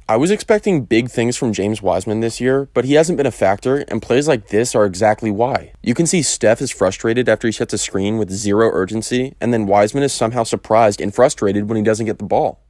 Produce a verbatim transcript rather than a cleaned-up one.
I was expecting big things from James Wiseman this year, but he hasn't been a factor, and plays like this are exactly why. You can see Steph is frustrated after he sets a screen with zero urgency, and then Wiseman is somehow surprised and frustrated when he doesn't get the ball.